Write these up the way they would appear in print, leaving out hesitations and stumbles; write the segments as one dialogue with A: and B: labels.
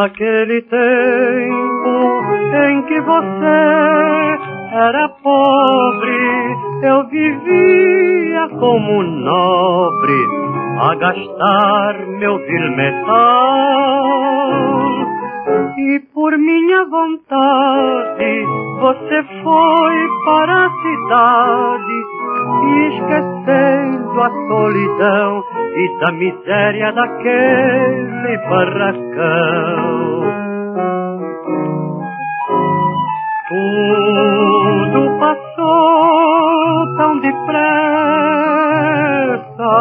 A: Naquele tempo em que você era pobre, eu vivia como um nobre, a gastar meu vil metal. E por minha vontade você foi para a cidade, esquecendo a solidão e da miséria daquele barracão. Tudo passou tão depressa,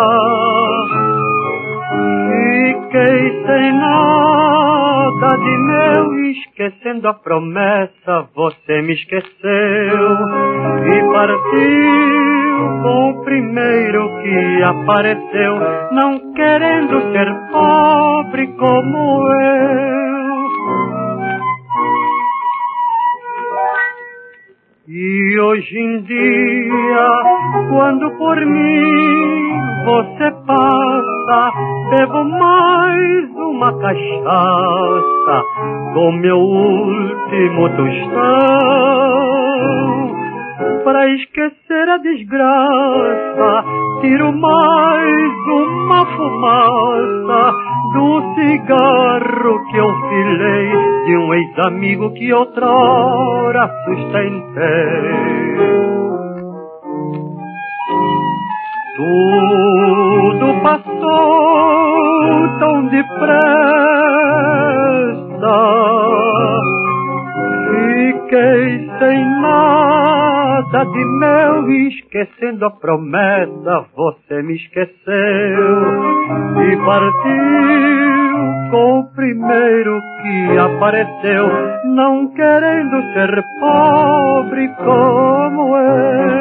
A: fiquei sem nada de meu, esquecendo a promessa. Você me esqueceu e partiu com o primeiro que apareceu, não querendo ser pobre como eu. E hoje em dia, quando por mim você passa, bebo mais uma cachaça com meu último tostão. Para esquecer a desgraça, tiro mais uma fumaça do cigarro que eu filei de um ex-amigo que outrora sustentei. Tudo passou tão depressa, fiquei sem nada de meu, esquecendo a promessa. Você me esqueceu e partiu com o primeiro que apareceu, não querendo ser pobre como eu.